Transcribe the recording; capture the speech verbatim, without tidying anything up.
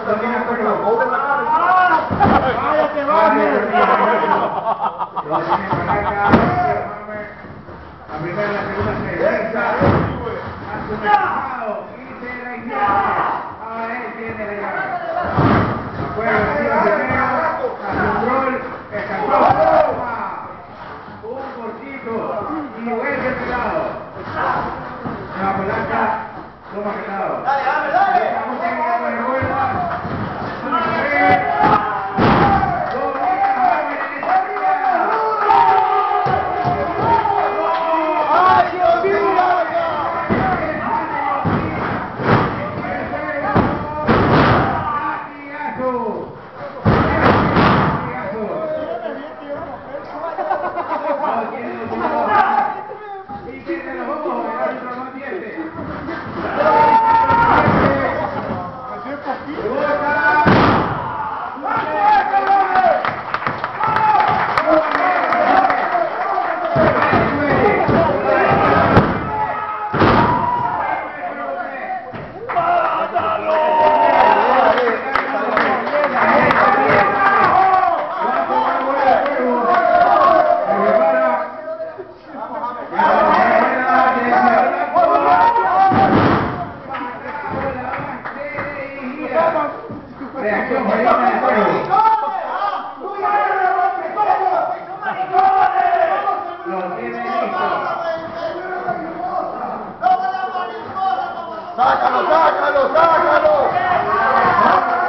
¡Váyate, vamos! La primera y la segunda se regresa a su mercado y se la izquierda. Ahora él tiene la llave. Afuera recibe primero, hace un gol, escapó, toma. Un cortito y vuelve a lado. La palanca, toma quedado. ¡Dale, dale, dale! Estamos en el vuelta. Reacción Marina de juego. Lo tiene listo. ¡Sácalo, sácalo, sácalo!